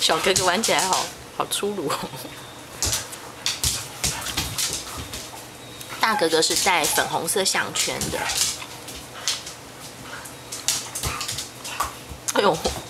小哥哥玩起来好粗鲁哦。大哥哥是戴粉红色项圈的。哎呦！